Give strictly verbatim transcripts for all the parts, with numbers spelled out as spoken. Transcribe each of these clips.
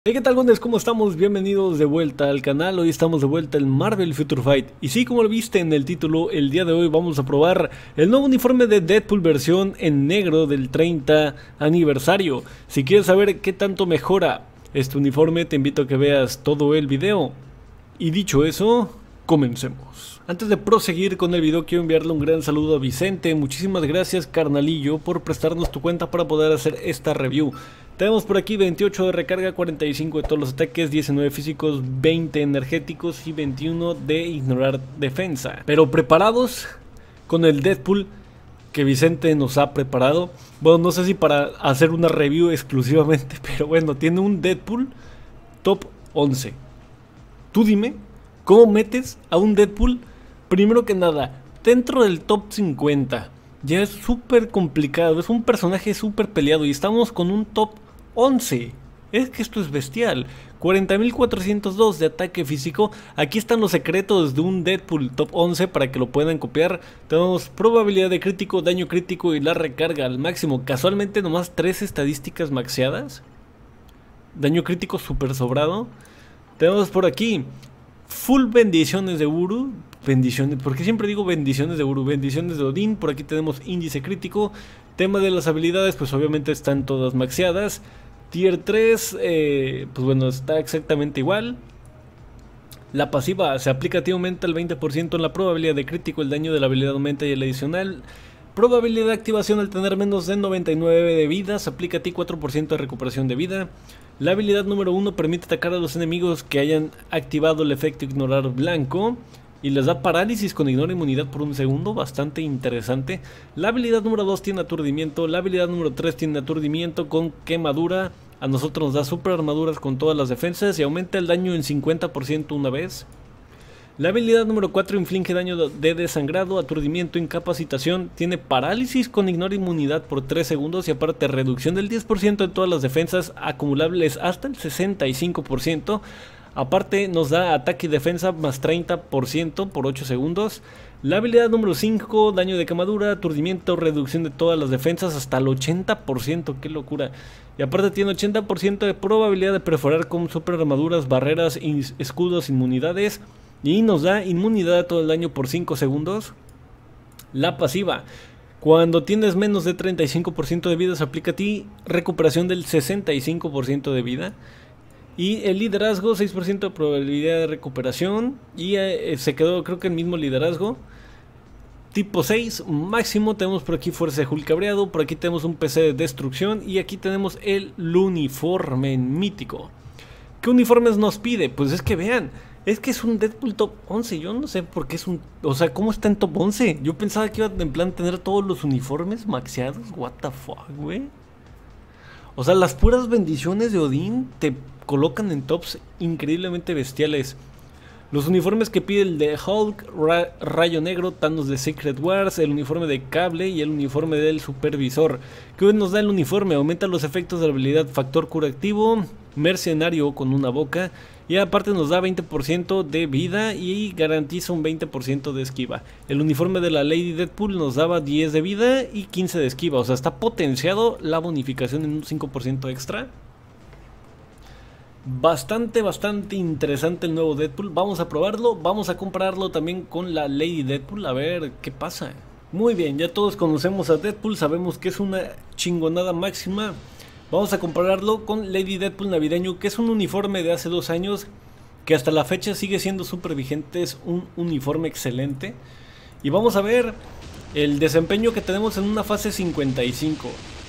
Hey, ¿qué tal, Gondes? ¿Cómo estamos? Bienvenidos de vuelta al canal. Hoy estamos de vuelta en Marvel Future Fight. Y sí, como lo viste en el título, el día de hoy vamos a probar el nuevo uniforme de Deadpool versión en negro del treinta aniversario. Si quieres saber qué tanto mejora este uniforme, te invito a que veas todo el video. Y dicho eso, comencemos. Antes de proseguir con el video, quiero enviarle un gran saludo a Vicente. Muchísimas gracias, carnalillo, por prestarnos tu cuenta para poder hacer esta review. Tenemos por aquí veintiocho de recarga, cuarenta y cinco de todos los ataques, diecinueve físicos, veinte energéticos y veintiuno de ignorar defensa. Pero preparados con el Deadpool que Vicente nos ha preparado. Bueno, no sé si para hacer una review exclusivamente, pero bueno, tiene un Deadpool top once. Tú dime, ¿cómo metes a un Deadpool? Primero que nada, dentro del top cincuenta. Ya es súper complicado, es un personaje súper peleado y estamos con un top once. Es que esto es bestial. cuarenta mil cuatrocientos dos de ataque físico. Aquí están los secretos de un Deadpool top once para que lo puedan copiar. Tenemos probabilidad de crítico, daño crítico y la recarga al máximo. Casualmente nomás tres estadísticas maxeadas. Daño crítico súper sobrado. Tenemos por aquí full bendiciones de Uru. Bendiciones, porque siempre digo bendiciones de Uru, bendiciones de Odín. Por aquí tenemos índice crítico. Tema de las habilidades, pues obviamente están todas maxeadas. Tier tres, eh, pues bueno, está exactamente igual. La pasiva se aplica a ti, aumenta el veinte por ciento en la probabilidad de crítico, el daño de la habilidad aumenta y el adicional. Probabilidad de activación al tener menos de noventa y nueve de vida, se aplica a ti cuatro por ciento de recuperación de vida. La habilidad número uno permite atacar a los enemigos que hayan activado el efecto ignorar blanco. Y les da parálisis con ignora inmunidad por un segundo, bastante interesante. La habilidad número dos tiene aturdimiento. La habilidad número tres tiene aturdimiento con quemadura. A nosotros nos da super armaduras con todas las defensas y aumenta el daño en cincuenta por ciento una vez. La habilidad número cuatro inflige daño de desangrado, aturdimiento, incapacitación. Tiene parálisis con ignora inmunidad por tres segundos y aparte reducción del diez por ciento de todas las defensas acumulables hasta el sesenta y cinco por ciento. Aparte nos da ataque y defensa más treinta por ciento por ocho segundos. La habilidad número cinco, daño de quemadura, aturdimiento, reducción de todas las defensas hasta el ochenta por ciento, qué locura. Y aparte tiene ochenta por ciento de probabilidad de perforar con super armaduras, barreras, escudos, inmunidades. Y nos da inmunidad a todo el daño por cinco segundos. La pasiva. Cuando tienes menos de treinta y cinco por ciento de vida se aplica a ti recuperación del sesenta y cinco por ciento de vida. Y el liderazgo, seis por ciento de probabilidad de recuperación. Y eh, se quedó creo que el mismo liderazgo. Tipo seis, máximo. Tenemos por aquí fuerza de Hulk cabreado. Por aquí tenemos un P C de destrucción. Y aquí tenemos el uniforme mítico. ¿Qué uniformes nos pide? Pues es que vean, es que es un Deadpool top once. Yo no sé por qué es un... O sea, ¿cómo está en top once? Yo pensaba que iba en plan tener todos los uniformes maxeados. What the fuck, güey. O sea, las puras bendiciones de Odín te colocan en tops increíblemente bestiales. Los uniformes que pide el de Hulk, Ra Rayo Negro, Thanos de Secret Wars, el uniforme de Cable y el uniforme del Supervisor. ¿Qué nos da el uniforme? Aumenta los efectos de la habilidad Factor Curativo, Mercenario con una boca. Y aparte nos da veinte por ciento de vida y garantiza un veinte por ciento de esquiva. El uniforme de la Lady Deadpool nos daba diez de vida y quince de esquiva. O sea, está potenciado la bonificación en un cinco por ciento extra. Bastante, bastante interesante el nuevo Deadpool. Vamos a probarlo, vamos a compararlo también con la Lady Deadpool. A ver qué pasa. Muy bien, ya todos conocemos a Deadpool, sabemos que es una chingonada máxima. Vamos a compararlo con Lady Deadpool navideño, que es un uniforme de hace dos años, que hasta la fecha sigue siendo súper vigente, es un uniforme excelente. Y vamos a ver el desempeño que tenemos en una fase cincuenta y cinco.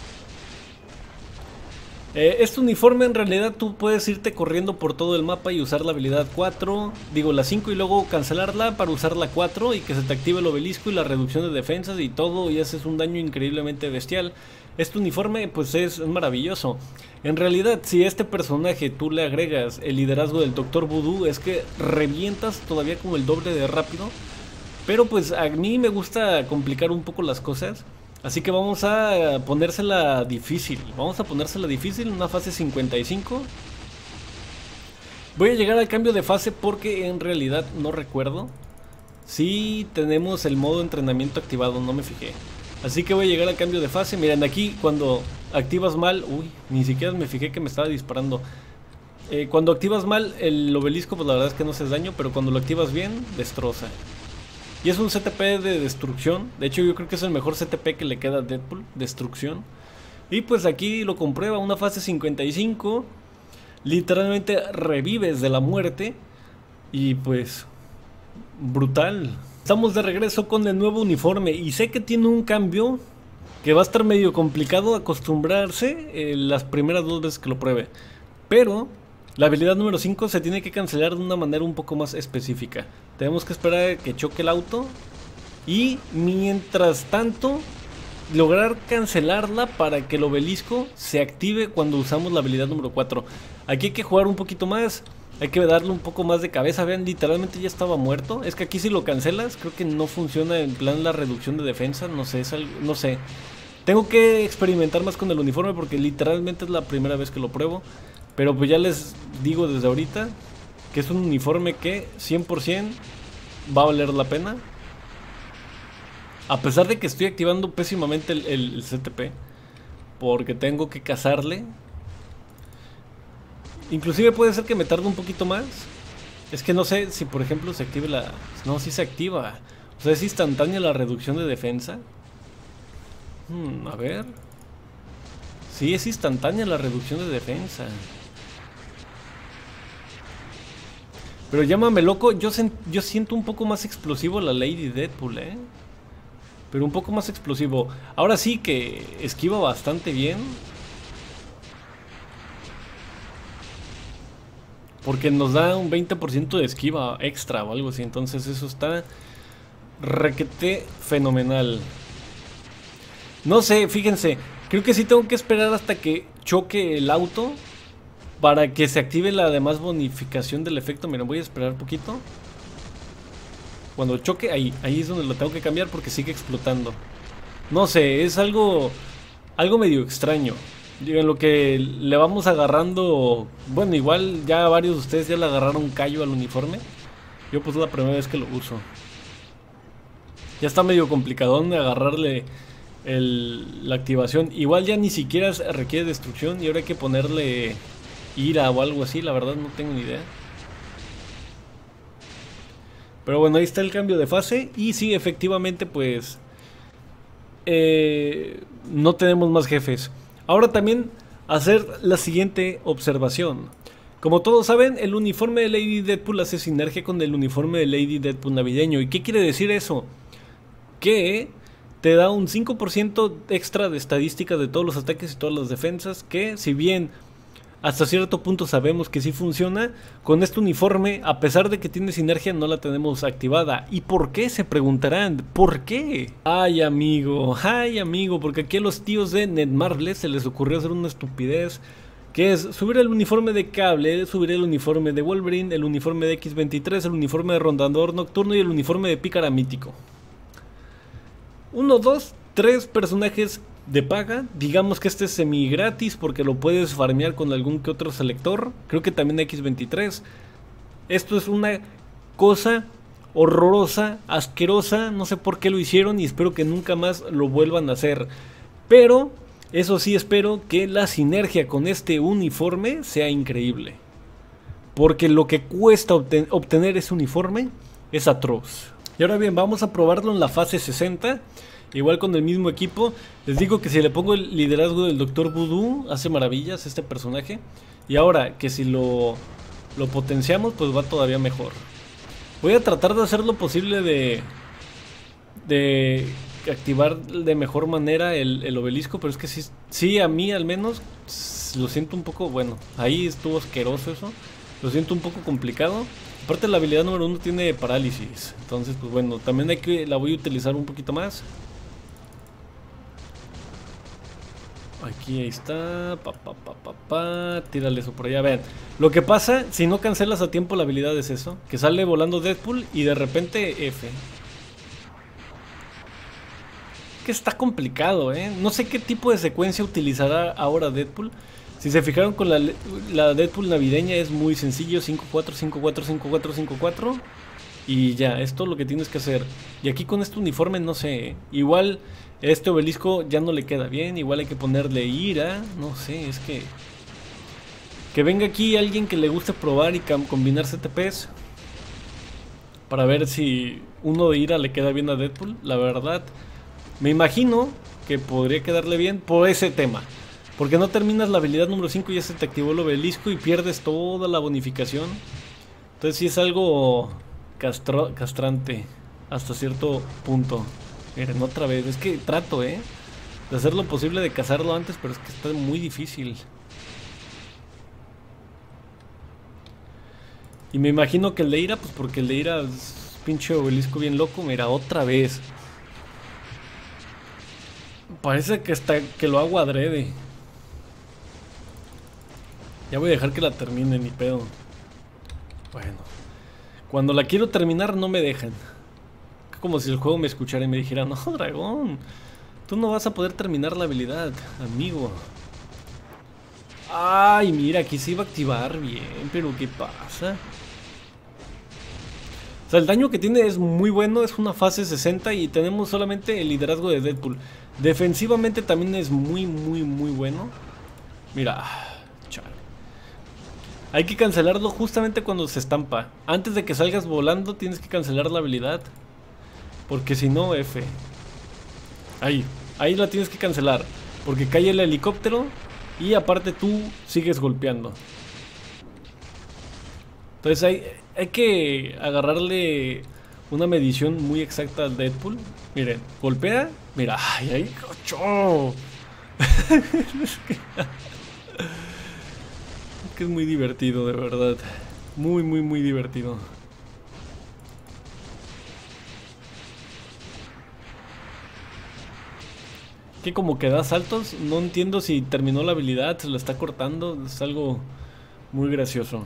Eh, este uniforme en realidad tú puedes irte corriendo por todo el mapa y usar la habilidad cuatro, digo la cinco y luego cancelarla para usar la cuatro y que se te active el obelisco y la reducción de defensas y todo y haces un daño increíblemente bestial. Este uniforme pues es maravilloso. En realidad si a este personaje tú le agregas el liderazgo del Doctor Voodoo es que revientas todavía como el doble de rápido. Pero pues a mí me gusta complicar un poco las cosas. Así que vamos a ponérsela difícil. Vamos a ponérsela difícil en una fase cincuenta y cinco. Voy a llegar al cambio de fase porque en realidad no recuerdo si tenemos el modo entrenamiento activado, no me fijé. Así que voy a llegar al cambio de fase. Miren, aquí cuando activas mal... Uy, ni siquiera me fijé que me estaba disparando. Eh, cuando activas mal el obelisco, pues la verdad es que no haces daño, pero cuando lo activas bien, destroza. Y es un C T P de destrucción. De hecho, yo creo que es el mejor C T P que le queda a Deadpool, destrucción. Y pues aquí lo comprueba, una fase cincuenta y cinco. Literalmente revives de la muerte. Y pues, brutal. Estamos de regreso con el nuevo uniforme. Y sé que tiene un cambio que va a estar medio complicado acostumbrarse eh, las primeras dos veces que lo pruebe. Pero la habilidad número cinco se tiene que cancelar de una manera un poco más específica. Tenemos que esperar a que choque el auto. Y mientras tanto, lograr cancelarla para que el obelisco se active cuando usamos la habilidad número cuatro. Aquí hay que jugar un poquito más. Hay que darle un poco más de cabeza. Vean, literalmente ya estaba muerto. Es que aquí si lo cancelas, creo que no funciona en plan la reducción de defensa. No sé, es algo, no sé. Tengo que experimentar más con el uniforme porque literalmente es la primera vez que lo pruebo. Pero pues ya les digo desde ahorita que es un uniforme que cien por ciento va a valer la pena. A pesar de que estoy activando pésimamente el, el, el C T P. Porque tengo que cazarle. Inclusive puede ser que me tarde un poquito más. Es que no sé si por ejemplo se active la... No, sí se activa. O sea, es instantánea la reducción de defensa. Hmm, a ver. Sí, es instantánea la reducción de defensa. Pero llámame loco, yo, yo siento un poco más explosivo la Lady Deadpool, ¿eh? Pero un poco más explosivo. Ahora sí que esquiva bastante bien. Porque nos da un veinte por ciento de esquiva extra o algo así. Entonces eso está requete fenomenal. No sé, fíjense. Creo que sí tengo que esperar hasta que choque el auto para que se active la demás bonificación del efecto. Miren, voy a esperar un poquito. Cuando choque, ahí, ahí es donde lo tengo que cambiar porque sigue explotando. No sé, es algo, algo medio extraño. En lo que le vamos agarrando. Bueno, igual ya varios de ustedes ya le agarraron callo al uniforme. Yo pues es la primera vez que lo uso. Ya está medio complicadón de agarrarle el, la activación. Igual ya ni siquiera requiere destrucción y ahora hay que ponerle ira o algo así. La verdad no tengo ni idea. Pero bueno, ahí está el cambio de fase. Y sí, efectivamente pues eh, no tenemos más jefes. Ahora también hacer la siguiente observación. Como todos saben, el uniforme de Lady Deadpool hace sinergia con el uniforme de Lady Deadpool navideño. ¿Y qué quiere decir eso? Que te da un cinco por ciento extra de estadística de todos los ataques y todas las defensas. Que si bien hasta cierto punto sabemos que sí funciona, con este uniforme, a pesar de que tiene sinergia, no la tenemos activada. ¿Y por qué? Se preguntarán. ¿Por qué? Ay, amigo, ay, amigo, porque aquí a los tíos de Netmarble se les ocurrió hacer una estupidez, que es subir el uniforme de Cable, subir el uniforme de Wolverine, el uniforme de equis veintitrés, el uniforme de Rondador Nocturno y el uniforme de Pícara Mítico. Uno, dos, tres personajes de paga. Digamos que este es semi gratis porque lo puedes farmear con algún que otro selector. Creo que también equis veintitrés. Esto es una cosa horrorosa, asquerosa. No sé por qué lo hicieron y espero que nunca más lo vuelvan a hacer. Pero eso sí, espero que la sinergia con este uniforme sea increíble. Porque lo que cuesta obten- obtener ese uniforme es atroz. Y ahora bien, vamos a probarlo en la fase sesenta. Igual con el mismo equipo. Les digo que si le pongo el liderazgo del Doctor Voodoo, hace maravillas este personaje. Y ahora que si lo, lo potenciamos, pues va todavía mejor. Voy a tratar de hacer lo posible de, de activar de mejor manera el, el obelisco. Pero es que sí, sí, a mí al menos lo siento un poco, bueno, ahí estuvo asqueroso eso. Lo siento un poco complicado. Aparte la habilidad número uno tiene parálisis. Entonces pues bueno, también hay que, la voy a utilizar un poquito más. Aquí ahí está, pa, pa, pa, pa, pa. Tírale eso por allá, vean. Lo que pasa, si no cancelas a tiempo la habilidad es eso, que sale volando Deadpool y de repente F. Que está complicado, eh. No sé qué tipo de secuencia utilizará ahora Deadpool. Si se fijaron con la, la Deadpool navideña es muy sencillo, cinco cuatro, cinco cuatro, cinco cuatro, cinco cuatro. Y ya, es todo lo que tienes que hacer. Y aquí con este uniforme no sé, eh. Igual este obelisco ya no le queda bien. Igual hay que ponerle ira. No sé, es que Que venga aquí alguien que le guste probar y combinar C T Ps. Para ver si uno de ira le queda bien a Deadpool. La verdad, me imagino que podría quedarle bien por ese tema. Porque no terminas la habilidad número cinco y ya se te activó el obelisco y pierdes toda la bonificación. Entonces sí es algo castro, castrante hasta cierto punto. Miren, otra vez, es que trato, eh de hacer lo posible de cazarlo antes, pero es que está muy difícil. Y me imagino que el de ira, pues porque el de ira es pinche obelisco bien loco. Mira, otra vez. Parece que está que lo hago adrede. Ya voy a dejar que la termine, ni pedo. Bueno, cuando la quiero terminar no me dejan. Como si el juego me escuchara y me dijera: no, dragón, tú no vas a poder terminar la habilidad, amigo. Ay, mira, aquí se iba a activar bien, pero ¿qué pasa? O sea, el daño que tiene es muy bueno, es una fase sesenta y tenemos solamente el liderazgo de Deadpool. Defensivamente también es muy, muy, muy bueno. Mira, chale. Hay que cancelarlo justamente cuando se estampa. Antes de que salgas volando tienes que cancelar la habilidad. Porque si no, F. Ahí, ahí la tienes que cancelar. Porque cae el helicóptero y aparte tú sigues golpeando. Entonces hay, hay que agarrarle una medición muy exacta al Deadpool. Miren, golpea. Mira, ay, ay, cocho. Es que, es que es muy divertido, de verdad. Muy, muy, muy divertido. Que como que da saltos. No entiendo si terminó la habilidad, se la está cortando. Es algo muy gracioso.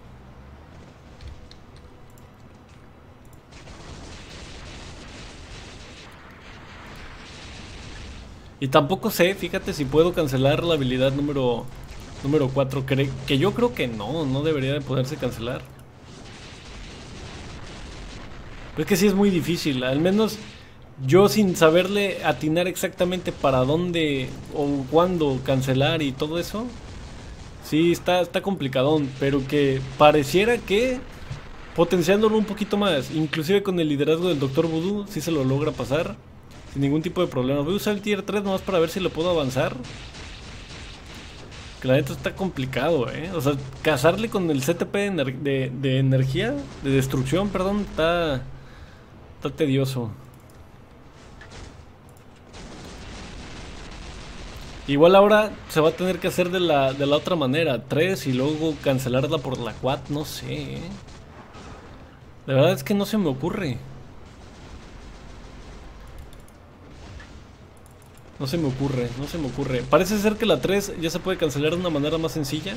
Y tampoco sé, fíjate, si puedo cancelar la habilidad número número cuatro. Que, que yo creo que no, no debería de poderse cancelar. Pero es que sí es muy difícil. Al menos yo, sin saberle atinar exactamente para dónde o cuándo cancelar y todo eso, sí está, está complicadón. Pero que pareciera que potenciándolo un poquito más, inclusive con el liderazgo del doctor Voodoo, sí se lo logra pasar sin ningún tipo de problema. Voy a usar el tier tres nomás para ver si lo puedo avanzar. Que la neta está complicado, eh. O sea, cazarle con el C T P de, ener de, de energía, de destrucción, perdón, está, está tedioso. Igual ahora se va a tener que hacer de la, de la otra manera, tres y luego cancelarla por la cuatro, no sé, eh. La verdad es que no se me ocurre. No se me ocurre, no se me ocurre. Parece ser que la tres ya se puede cancelar de una manera más sencilla.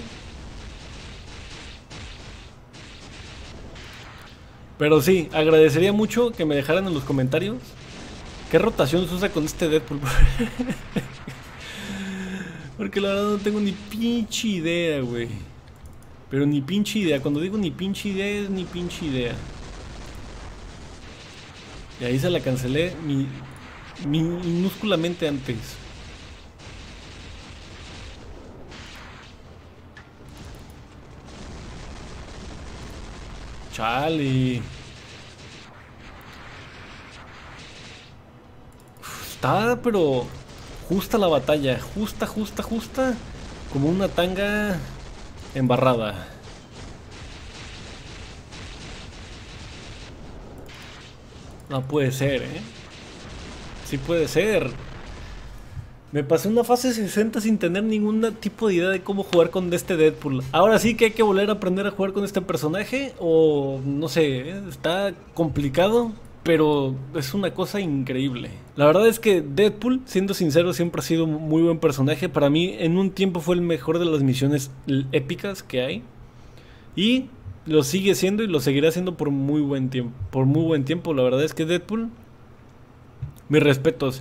Pero sí, agradecería mucho que me dejaran en los comentarios qué rotación se usa con este Deadpool. Porque la verdad no tengo ni pinche idea, güey. Pero ni pinche idea. Cuando digo ni pinche idea, es ni pinche idea. Y ahí se la cancelé mi... minúsculamente antes. Chale. Uf, está pero justa la batalla. Justa, justa, justa. Como una tanga embarrada. No puede ser, eh. Sí puede ser. Me pasé una fase sesenta sin tener ningún tipo de idea de cómo jugar con este Deadpool. Ahora sí que hay que volver a aprender a jugar con este personaje. O no sé, está complicado, pero es una cosa increíble. La verdad es que Deadpool, siendo sincero, siempre ha sido un muy buen personaje. Para mí en un tiempo fue el mejor de las misiones épicas que hay. Y lo sigue siendo y lo seguirá siendo por muy buen tiempo. Por muy buen tiempo, la verdad es que Deadpool... mis respetos.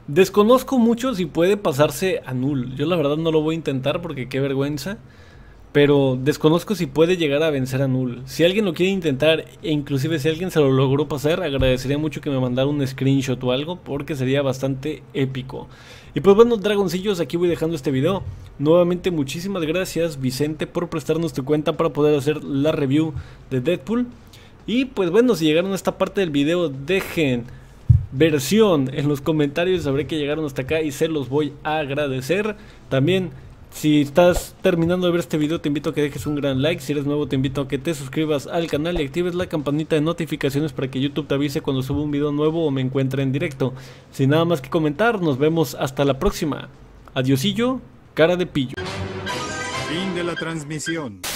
Desconozco mucho si puede pasarse a Null. Yo la verdad no lo voy a intentar porque qué vergüenza. pero desconozco si puede llegar a vencer a Null. Si alguien lo quiere intentar, e inclusive si alguien se lo logró pasar, agradecería mucho que me mandara un screenshot o algo, porque sería bastante épico. Y pues bueno, dragoncillos, aquí voy dejando este video. Nuevamente muchísimas gracias, Vicente, por prestarnos tu cuenta para poder hacer la review de Deadpool. Y pues bueno, si llegaron a esta parte del video, dejen versión en los comentarios, sabré que llegaron hasta acá y se los voy a agradecer. También, si estás terminando de ver este video, te invito a que dejes un gran like. Si eres nuevo, te invito a que te suscribas al canal y actives la campanita de notificaciones para que YouTube te avise cuando suba un video nuevo o me encuentre en directo. Sin nada más que comentar, nos vemos hasta la próxima. Adiosillo, cara de pillo. Fin de la transmisión.